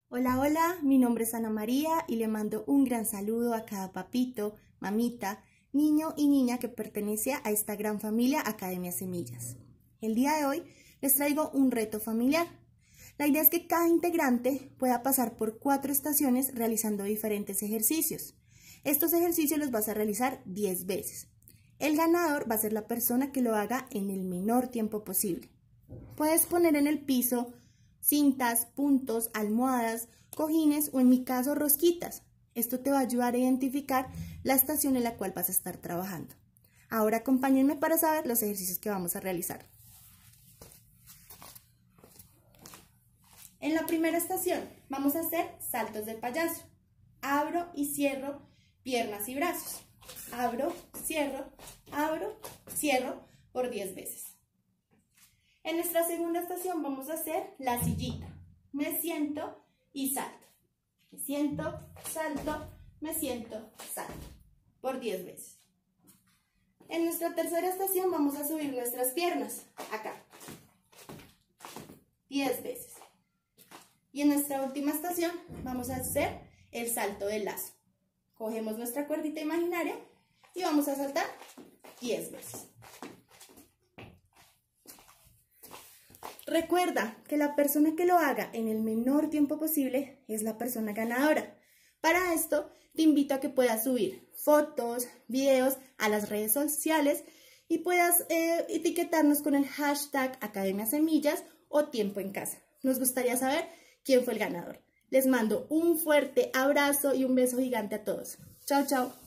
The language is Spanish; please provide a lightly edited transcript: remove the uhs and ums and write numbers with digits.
Hola, hola, mi nombre es Ana María y le mando un gran saludo a cada papito, mamita, niño y niña que pertenece a esta gran familia Academia Semillas. El día de hoy les traigo un reto familiar. La idea es que cada integrante pueda pasar por 4 estaciones realizando diferentes ejercicios. Estos ejercicios los vas a realizar 10 veces. El ganador va a ser la persona que lo haga en el menor tiempo posible. Puedes poner en el piso cintas, puntos, almohadas, cojines o en mi caso rosquitas. Esto te va a ayudar a identificar la estación en la cual vas a estar trabajando. Ahora acompáñenme para saber los ejercicios que vamos a realizar. En la primera estación vamos a hacer saltos de payaso. Abro y cierro piernas y brazos. Abro, cierro por 10 veces. En nuestra segunda estación vamos a hacer la sillita. Me siento y salto. Me siento, salto, me siento, salto. Por 10 veces. En nuestra tercera estación vamos a subir nuestras piernas. Acá. 10 veces. Y en nuestra última estación vamos a hacer el salto del lazo. Cogemos nuestra cuerdita imaginaria y vamos a saltar 10 veces. Recuerda que la persona que lo haga en el menor tiempo posible es la persona ganadora. Para esto, te invito a que puedas subir fotos, videos a las redes sociales y puedas etiquetarnos con el hashtag Academia Semillas o Tiempo en Casa. Nos gustaría saber quién fue el ganador. Les mando un fuerte abrazo y un beso gigante a todos. Chao, chao.